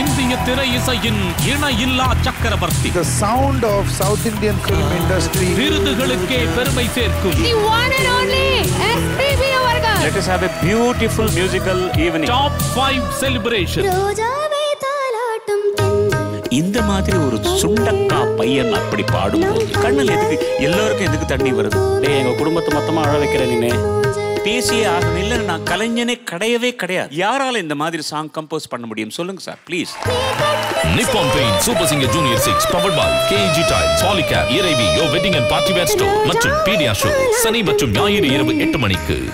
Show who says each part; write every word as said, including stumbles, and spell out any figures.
Speaker 1: இந்திய திரை இசையின் இணையில்லா சக்கரவர்த்தி.
Speaker 2: The sound of South Indian film industry.
Speaker 1: விருதுகளுக்கே பெருமை சேர்க்கும்.
Speaker 3: The one and only S P B அவர்கள்.
Speaker 4: Let us have a beautiful musical evening.
Speaker 1: Top five celebration.
Speaker 3: Rojave தாலாட்டும் தென்றல்.
Speaker 4: இந்த மாதிரி ஒரு சுண்டக்கா பையன் அப்படி பாடும்போது கண்ணில் எதுக்கு எல்லாருக்கும் எதுக்கு தண்ணி வருது? டேய், எங்க குடும்பத்தை மொத்தமா அழ வைக்கிற நீனே. பேசியே ஆகணும். இல்லை, நான் கலைஞனே கிடையவே கிடையாது. யாரால இந்த மாதிரி சாங் கம்போஸ் பண்ண முடியும் சொல்லுங்க sir please.
Speaker 1: Nippon Paint Super Singer Junior six powered by K E G Tiles, Polycab, E R A V, Your Wedding and Party Wear Store மற்றும் Pediasure. சனி மற்றும் ஞாயிறு இரவு எட்டு மணிக்கு.